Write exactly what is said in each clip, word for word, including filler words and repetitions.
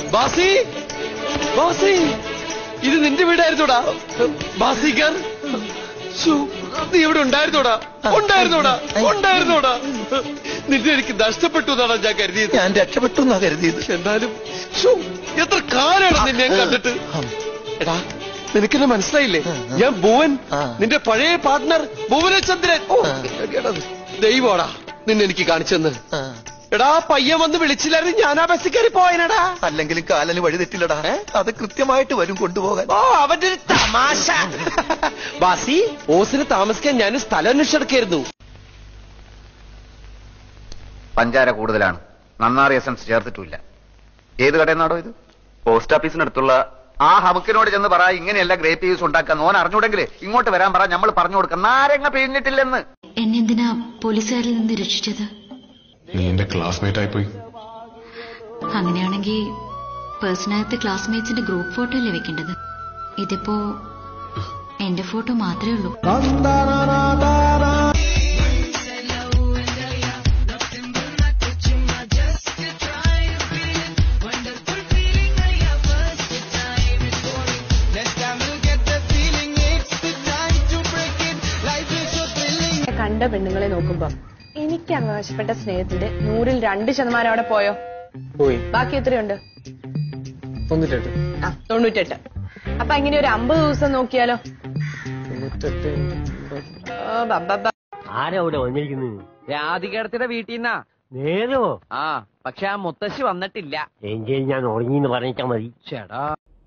ബാസി ബാസി ഇത് നിന്റെ വീടായിരുന്നോടാ ബാസിക്കാർ? നീ ഇവിടെ ഉണ്ടായിരുന്നോടാ? ഉണ്ടായിരുന്നോടാ? ഉണ്ടായിരുന്നോടാ? നിന്നെ എനിക്ക് നഷ്ടപ്പെട്ടു എന്നാണ് ഞാൻ കരുതിയത്. ഞാൻ രക്ഷപ്പെട്ടു എന്നാ കരുതിയത്. എന്നാലും എത്ര കാലാണ് നിന്നെ കണ്ടിട്ട്. എടാ നിനക്കെന്നെ മനസ്സിലായില്ലേ? ഞാൻ ഭുവൻ, നിന്റെ പഴയ പാർട്ട്ണർ ഭുവനചന്ദ്രൻ. ദൈവോടാ നിന്നെ എനിക്ക് കാണിച്ചെന്ന്. എടാ പയ്യൻ വന്ന് വിളിച്ചില്ലായിരുന്നു ഞാൻ ആ ബസ്സിൽ കയറി പോയനടാ. അല്ലെങ്കിലും കാലന് വഴി തെറ്റില്ലടാ. അത് കൃത്യമായിട്ട് വരും കൊണ്ടുപോകാൻ. ഓ അവന്റെ ഒരു തമാശ. ബാസി ഓസിന് താമസിക്കാൻ ഞാൻ സ്ഥലം അന്വേഷിച്ചെടുക്കായിരുന്നു. പഞ്ചാര കൂടുതലാണ്, നന്നാറി എസൻസ് ചേർത്തിട്ടില്ല. ഏത് കടയെന്നാടോ ഇത്? പോസ്റ്റ് ഓഫീസിനടുത്തുള്ള ആ ഹമുക്കിനോട് ചെന്ന് പറ ഇങ്ങനെയല്ല ഗ്രേപ്പ് ജ്യൂസ് ഉണ്ടാക്കാൻ. ഓൻ അറിഞ്ഞൂടെങ്കിലേ ഇങ്ങോട്ട് വരാൻ പറ, നമ്മൾ പറഞ്ഞു കൊടുക്കാം. നാരങ്ങ പിഴിഞ്ഞിട്ടില്ലെന്ന്. എന്നെന്തിനാ പോലീസുകാരിൽ നിന്ന് രക്ഷിച്ചത്? എന്റെ ക്ലാസ്മേറ്റ് ആയിപ്പോയി. അങ്ങനെയാണെങ്കിൽ പേഴ്സണാലിറ്റി ക്ലാസ്മേറ്റ്സിന്റെ ഗ്രൂപ്പ് ഫോട്ടോ അല്ലേ വെക്കേണ്ടത്? ഇതിപ്പോ എന്റെ ഫോട്ടോ മാത്രമേ ഉള്ളൂ. കണ്ട പെണ്ണുങ്ങളെ നോക്കുമ്പോ എനിക്ക് അവകാശപ്പെട്ട സ്നേഹത്തിന്റെ നൂറിൽ രണ്ട് ശതമാനം അവിടെ പോയോ? പോയി. ബാക്കി എത്രയുണ്ട്? തൊണ്ണൂറ്റെട്ട്. ആ തൊണ്ണൂറ്റെട്ട്. അപ്പൊ അങ്ങനെ ഒരു അമ്പത് ദിവസം നോക്കിയാലോ? ആരാ ഇവിടെ വന്നിരിക്കുന്നത്? രാധികടത്തിന്റെ വീട്ടിൽ നിന്നാ. നേരോ? ആ പക്ഷെ ആ മുത്തശ്ശി വന്നിട്ടില്ല. എങ്കിൽ ഞാൻ ഉറങ്ങിന്ന് പറഞ്ഞാ മതി. ചേടാ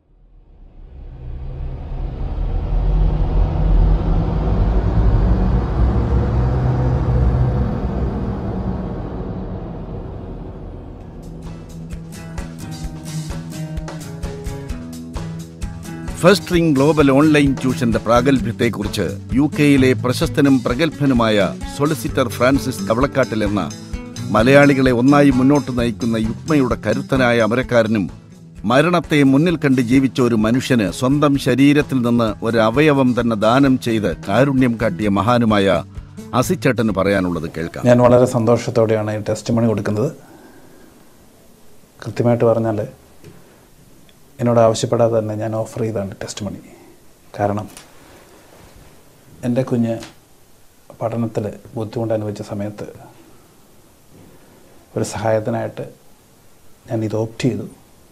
ഫസ്റ്റ് റിംഗ് ഗ്ലോബൽ ഓൺലൈൻ ട്യൂഷന്റെ പ്രാഗൽഭ്യത്തെക്കുറിച്ച് യു കെയിലെ പ്രശസ്തനും പ്രഗത്ഭനുമായ സൊളിസിറ്റർ ഫ്രാൻസിസ് കവളക്കാട്ടിൽ എന്ന മലയാളികളെ ഒന്നായി മുന്നോട്ട് നയിക്കുന്ന യുക്മയുടെ കരുത്തനായ അമരക്കാരനും മരണത്തെ മുന്നിൽ കണ്ട് ജീവിച്ച ഒരു മനുഷ്യന് സ്വന്തം ശരീരത്തിൽ നിന്ന് ഒരു അവയവം തന്നെ ദാനം ചെയ്ത് കാരുണ്യം കാട്ടിയ മഹാനുമായ അസിച്ചേട്ടന് പറയാനുള്ളത് കേൾക്കാം. ഞാൻ വളരെ സന്തോഷത്തോടെയാണ് ഈ ടെസ്റ്റ് മണി കൊടുക്കുന്നത്. കൃത്യമായിട്ട് പറഞ്ഞാൽ എന്നോട് ആവശ്യപ്പെടാതെ തന്നെ ഞാൻ ഓഫർ ചെയ്താണ് ടെസ്റ്റ് മണി. കാരണം എൻ്റെ കുഞ്ഞ് പഠനത്തിൽ ബുദ്ധിമുട്ട് അനുഭവിച്ച സമയത്ത് ഒരു സഹായത്തിനായിട്ട് ഞാൻ ഇത് ഓപ്റ്റ് ചെയ്തു.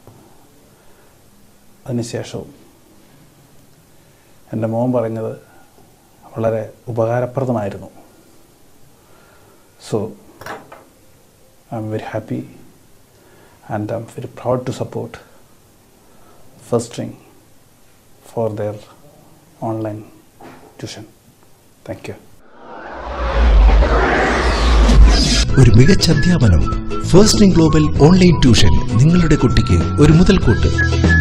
അതിനുശേഷവും എൻ്റെ മോൻ പറഞ്ഞത് വളരെ ഉപകാരപ്രദമായിരുന്നു. So I'm very happy and I'm very proud to support First Ring for their online tuition. Thank you. ഒരു മികച്ച അധ്യാപനം. First ring global online tuition നിങ്ങളുടെ കുട്ടിക്ക് ഒരു മുതൽക്കൂട്ട്.